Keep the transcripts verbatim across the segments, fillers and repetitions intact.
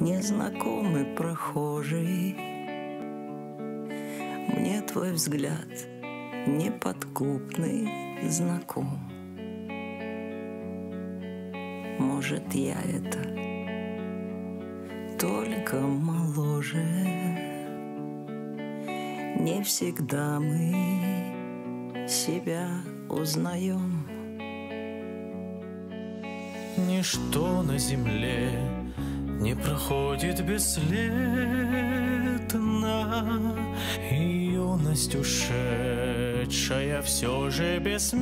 незнакомый прохожий. Мне твой взгляд неподкупный знаком. Может, я это только моложе. Не всегда мы себя узнаем. Ничто на земле не проходит бесследно, и юность ушедшая все же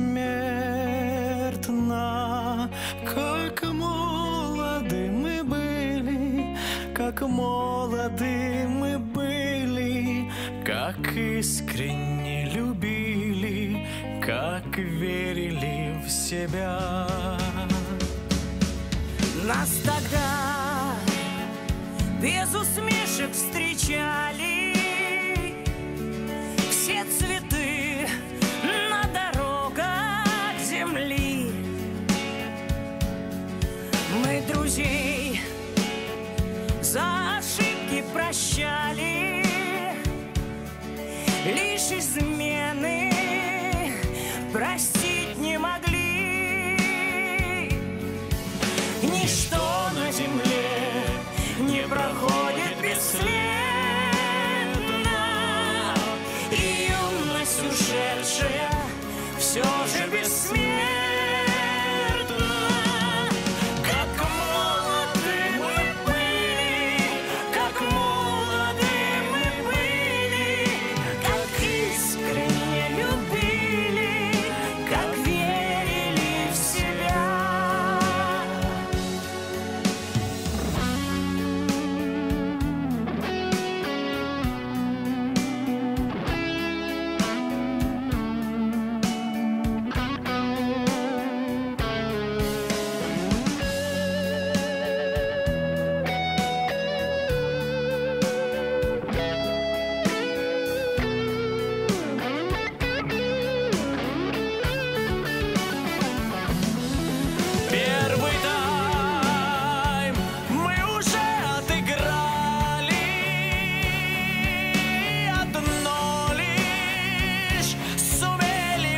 бессмертна. Как молоды мы были, как молоды мы были, как искренне любили, как верили в себя. Нас тогда без усмешек встречали все цветы на дорогах земли. Мы друзей за ошибки прощали, лишь измены простить не могли. Ничто на земле не проходит бесследно, и юность ушедшая все же бессмертна. Как молоды мы были, как молоды мы были, как искренне любили, как верили в себя. Первый тайм мы уже отыграли, одно лишь сумели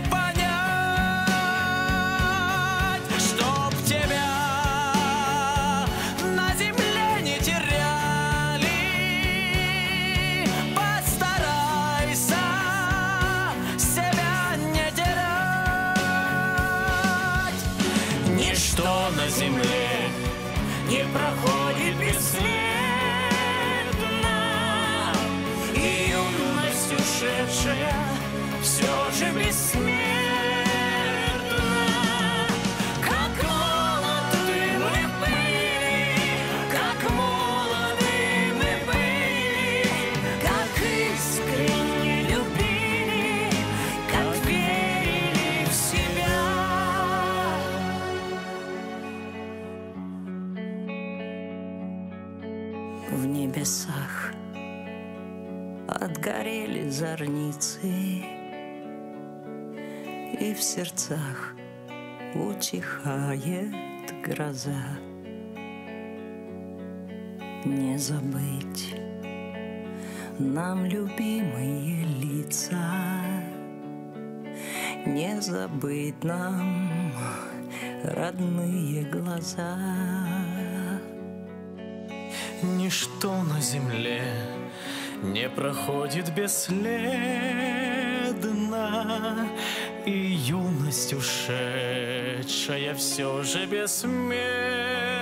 понять, чтоб тебя на земле не теряли. Постарайся себя не терять. Ничто на земле не проходит бесследно, и юность ушедшая все же бессмертна. Как молоды мы были, как молоды мы были, как искренне любили, как верили в себя. В небесах отгорели зорницы, и в сердцах утихает гроза. Не забыть нам любимые лица, не забыть нам родные глаза. Ничто на земле не проходит бесследно, и юность ушедшая все же бессмертна.